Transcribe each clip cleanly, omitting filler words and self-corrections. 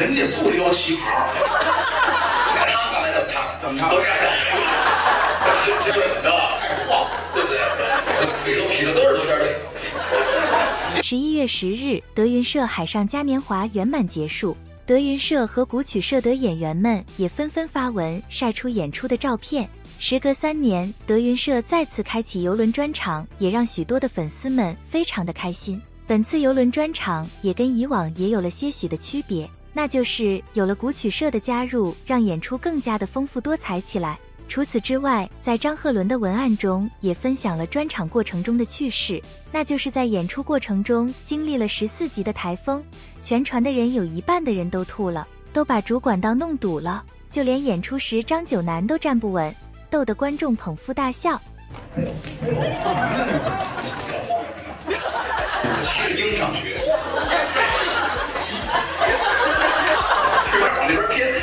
人家不撩旗袍。你看他们刚才怎么唱的？怎么唱？都这样的，真的，太晃，对不对？这腿都劈着都是多圈腿。 11月10日，德云社海上嘉年华圆满结束。德云社和古曲社的演员们也纷纷发文晒出演出的照片。时隔3年，德云社再次开启邮轮专场，也让许多的粉丝们非常的开心。本次邮轮专场也跟以往也有了些许的区别，那就是有了古曲社的加入，让演出更加的丰富多彩起来。除此之外，在张鹤伦的文案中也分享了专场过程中的趣事，那就是在演出过程中经历了14级的台风，全船的人有一半的人都吐了，都把主管道弄堵了，就连演出时张九南都站不稳，逗得观众捧腹大笑。 弃婴上学，往那边偏。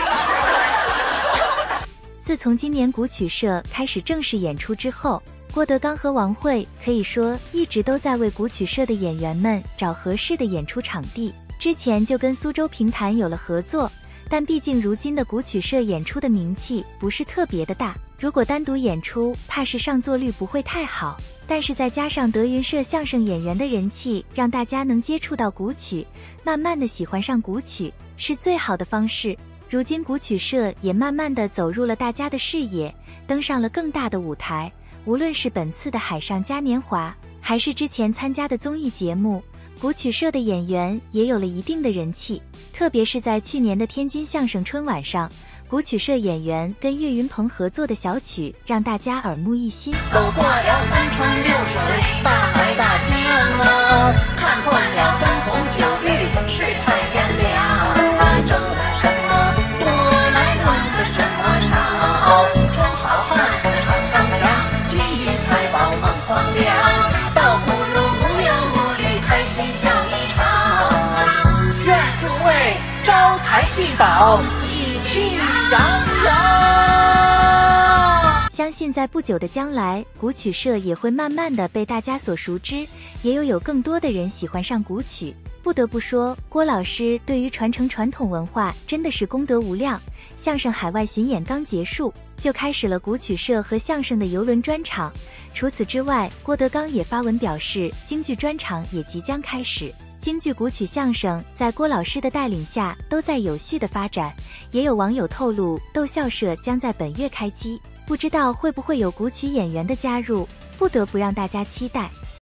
自从今年古曲社开始正式演出之后，郭德纲和王慧可以说一直都在为古曲社的演员们找合适的演出场地。之前就跟苏州评弹有了合作，但毕竟如今的古曲社演出的名气不是特别的大，如果单独演出，怕是上座率不会太好。但是再加上德云社相声演员的人气，让大家能接触到古曲，慢慢的喜欢上古曲，是最好的方式。如今古曲社也慢慢的走入了大家的视野，登上了更大的舞台。无论是本次的海上嘉年华，还是之前参加的综艺节目，古曲社的演员也有了一定的人气。特别是在去年的天津相声春晚上，古曲社演员跟岳云鹏合作的小曲让大家耳目一新。 走过了3川6水，大海大江啊，看惯了灯红酒绿，世态炎凉，争了什么多来论个什么少，装好汉唱高腔，金玉财宝梦黄粱，倒不如无忧无虑，开心笑一场。愿诸位招财进宝，喜气洋洋。 相信在不久的将来，古曲社也会慢慢的被大家所熟知，也有更多的人喜欢上古曲。不得不说，郭老师对于传承传统文化真的是功德无量。相声海外巡演刚结束，就开始了古曲社和相声的邮轮专场。除此之外，郭德纲也发文表示，京剧专场也即将开始。京剧古曲相声在郭老师的带领下都在有序的发展，也有网友透露，逗笑社将在本月开机，不知道会不会有古曲演员的加入，不得不让大家期待。